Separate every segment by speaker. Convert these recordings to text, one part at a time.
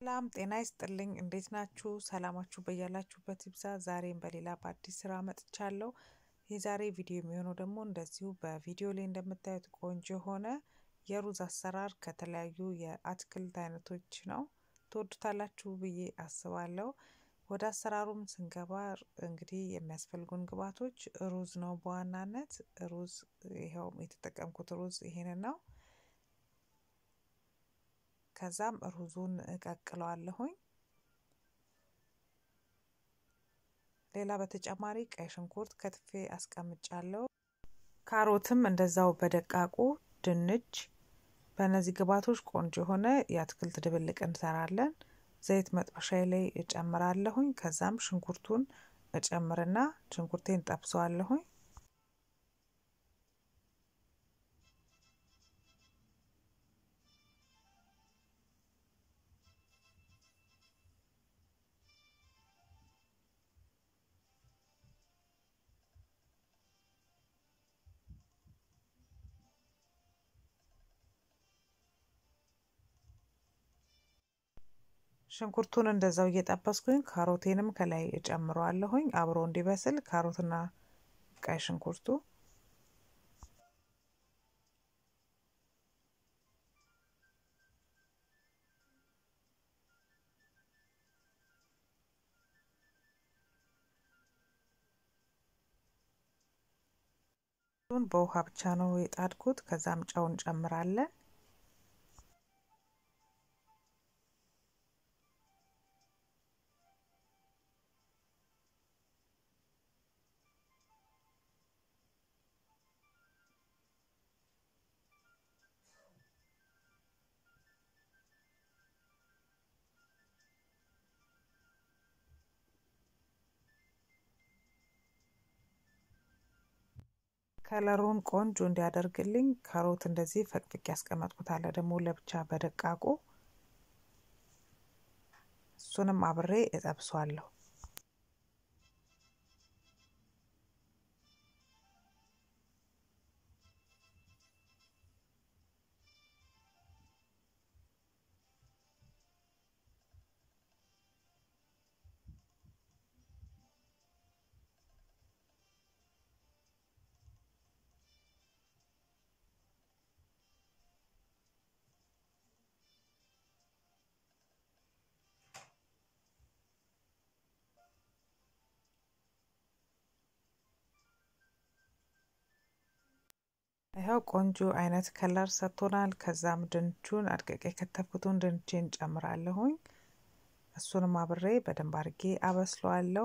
Speaker 1: ሰላም ጤና ይስጥልኝ እንዴት ናችሁ ሰላማችሁ በያላችሁበት ይብዛ ዛሬም በሌላ በአዲስ ስራ መጥቻለሁ የዛሬ ቪዲዮ የሚሆነው ደግሞ እንደዚሁ በቪዲዮ ላይ እንደምታዩት ቆንጆ ሆነ የሩዝ አሰራር ከተለያዩ የአትክልት አይነቶች ነው ትወዱታላችሁ ብዬ አስባለሁ ወደ አሰራሩም ስንገባ እንግዲህ የሚያስፈልጉን ግብአቶች ሩዝ ነው በዋናነት ሩዝ ይሄው የተጠቀምኩት ሩዝ ይሄንን ነው ከዛም ሩዙን እቀቅለዋለሁኝ ሌላ በተጨማሪ ቀይ ሽንኩርት ከትፌ አስቀምጫለሁ ካሮትም እንደዛው በደቃቁ ድንች በእነዚህ ግብአቶች ቆንጆ ሆነ የአትክልት ድብልቅ እንሰራለን ዘይት መጥበሻዬ ላይ እጨምራለሁኝ ከዛም ሽንኩርቱን እጨምርና ሽንኩርቴን ጠብሰዋለሁኝ ሽንኩርቱን እንደዛው እየጠበስኩኝ ካሮቴንም ከላይ እጨምረዋለሁኝ አብሮ እንዲበስል ካሮትና ቀይ ሽንኩርቱ በውሃ ብቻ ነው የጣድኩት ከዛም ጨውን ጨምራለን ከለሩን ቆንጆ እንዲያደርግልኝ ካሮት እንደዚህ ፈቅፍቄ ያስቀመጥኩት አለ ደግሞ ለብቻ በደቃቁ እሱንም አብሬ እጠብሰዋለሁ ይሄው ቆንጆ አይነት ከለር ሰጥቶናል ከዛም ድንቹን አድቀቄ ከተፍኩትን ድንቼን ጨምራለሁኝ እሱንም አብሬ በደንብ አድርጌ አበስለዋለሁ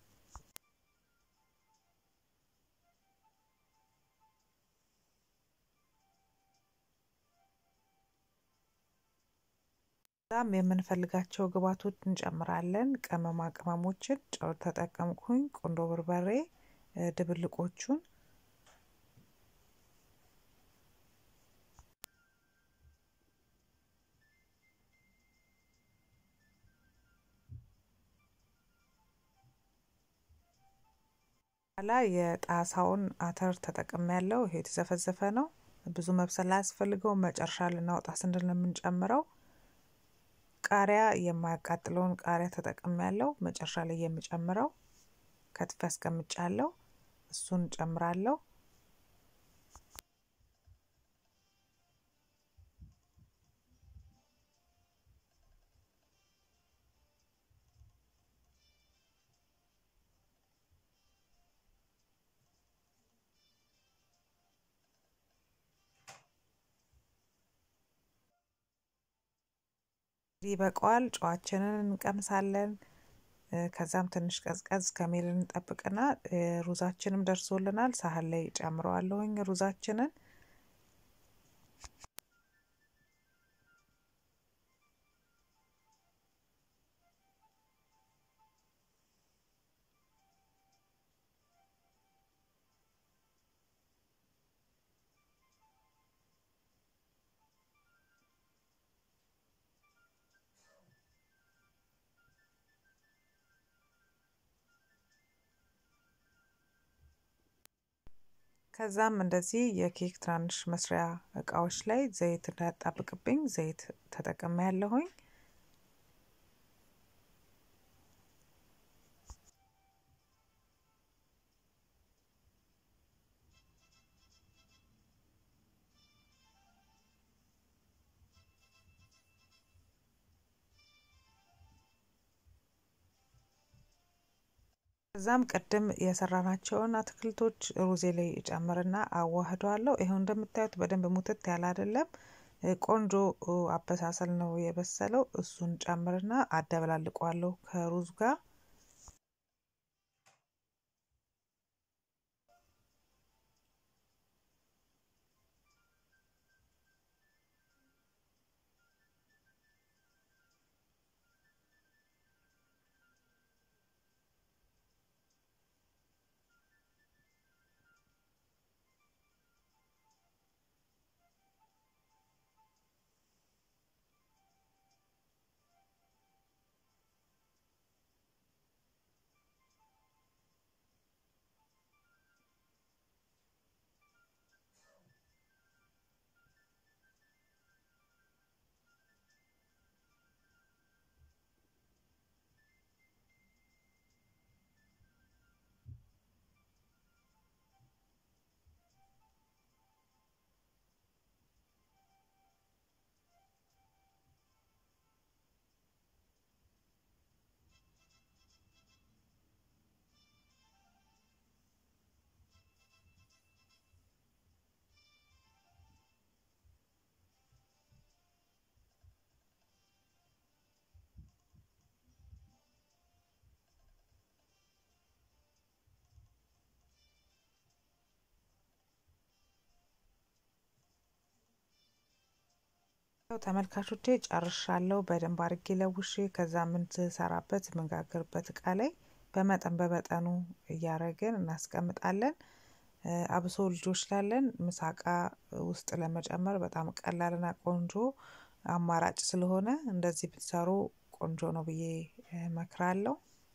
Speaker 1: ዛም የምንፈልጋቸው ግብአቶች እንጨምራለን ቅመማ ቅመሞችን ጨው ተጠቀምኩኝ ቁንዶ በርበሬ ድብልቆቹን ላይ የጣሳውን አተር ተጠቅሜያለሁ ይሄ የተዘፈዘፈ ነው ብዙ መብሰል አያስፈልገው መጨረሻ ልናወጣ ስንል ነው የምንጨምረው ቃሪያ የማያቃጥለውን ቃሪያ ተጠቅሜያለሁ መጨረሻ ላይ የምጨምረው ከትፌ አስቀምጫለሁ እሱን ጨምራለሁ ይበቃዋል ጨዋችንን እንቀምሳለን ከዛም ትንሽ ቀዝቀዝ ከሚል እንጠብቅና ሩዛችንም ደርሶልናል ሳህን ላይ ጨምረዋለሁኝ ሩዛችንን ከዛም እንደዚህ የኬክ ትራንሽ መስሪያ እቃዎች ላይ ዘይት እንዳያጣብቅብኝ ዘይት ተጠቅሜያለሁኝ ከዛም ቀደም የሰራናቸውን አትክልቶች ሩዜ ላይ ጨምርና አዋህደዋለሁ። ይሄው እንደምታዩት በደንብ ሙትት ያለ አይደለም፣ ቆንጆ አበሳሰል ነው የበሰለው። እሱን ጨምርና አደበላልቀዋለሁ ከሩዝ ጋር። ተመልካቾቼ ጨርሻለሁ። በደንብ አድርጌ ለውሼ ከዛ ምን ትሰራበት ምንጋግርበት እቃ ላይ በመጠኑ እያረግን እናስቀምጣለን። አብሶ ልጆች ላለን ምሳቃ ውስጥ ለመጨመር በጣም ቀላልና ቆንጆ አማራጭ ስለሆነ እንደዚህ ብትሰሩ ቆንጆ ነው ብዬ እመክራለሁ።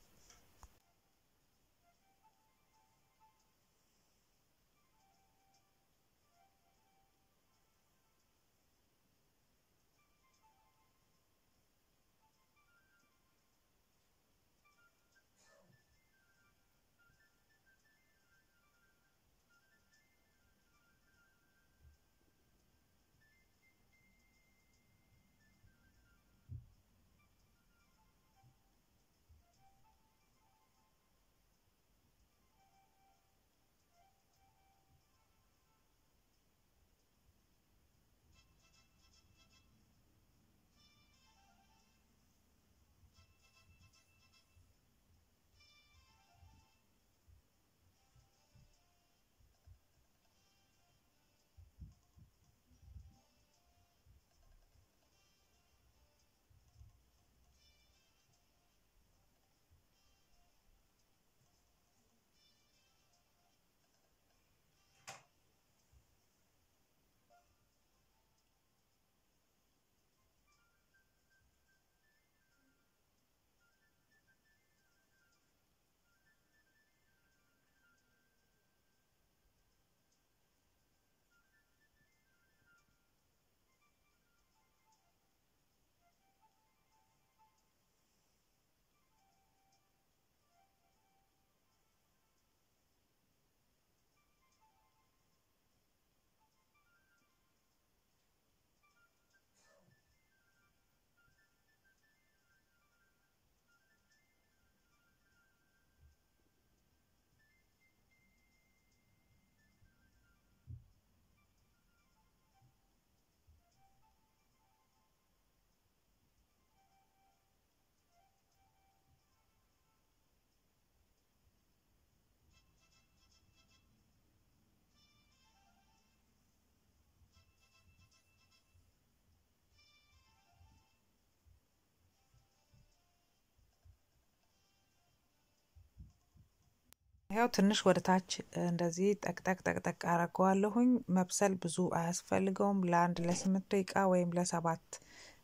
Speaker 1: ያው ትንሽ ወደ ታች እንደዚህ ጠቅጠቅ አረጋዋለሁኝ። መብሰል ብዙ አያስፈልገውም። ለአንድ ለ8 ደቂቃ ወይም ለ7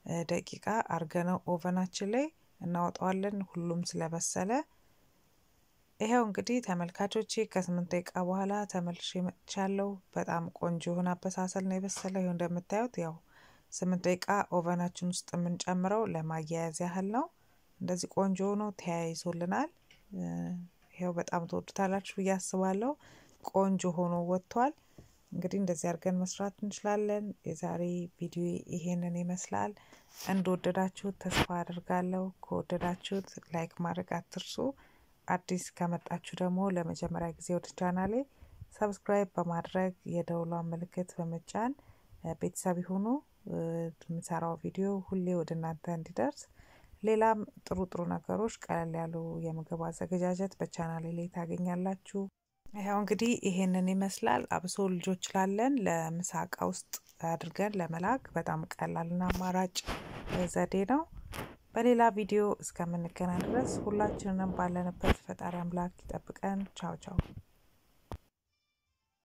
Speaker 1: ደቂቃ አርገነው ኦቨናችን ላይ እናወጣዋለን። ሁሉም ስለበሰለ ይሄው እንግዲህ ተመልካቾቼ ከ8 ደቂቃ በኋላ ተመልሼ መጥቻለሁ። በጣም ቆንጆ የሆነ አበሳሰል ነው የበሰለው። ይሄው እንደምታዩት ያው 8 ደቂቃ ኦቨናችን ውስጥ የምንጨምረው ለማያያዝ ያህል ነው። እንደዚህ ቆንጆ ሆኖ ተያይዞልናል። ይሄው በጣም ተወዱታላችሁ ብዬ አስባለሁ። ቆንጆ ሆኖ ወጥቷል። እንግዲህ እንደዚህ አድርገን መስራት እንችላለን። የዛሬ ቪዲዮ ይሄንን ይመስላል። እንደወደዳችሁት ተስፋ አድርጋለሁ። ከወደዳችሁት ላይክ ማድረግ አትርሱ። አዲስ ከመጣችሁ ደግሞ ለመጀመሪያ ጊዜ ወደ ቻናሌ ሰብስክራይብ በማድረግ የደውሏን ምልክት በመጫን ቤተሰብ ይሁኑ። የምሰራው ቪዲዮ ሁሌ ወደ እናንተ እንዲደርስ ሌላም ጥሩ ነገሮች ቀለል ያሉ የምግብ አዘገጃጀት በቻናሌ ላይ ታገኛላችሁ። ይሄው እንግዲህ ይሄንን ይመስላል። አብሶ ልጆች ላለን ለምሳቃ ውስጥ አድርገን ለመላክ በጣም ቀላልና አማራጭ ዘዴ ነው። በሌላ ቪዲዮ እስከምንገናኝ ድረስ ሁላችንንም ባለንበት ፈጣሪ አምላክ ይጠብቀን። ቻው ቻው።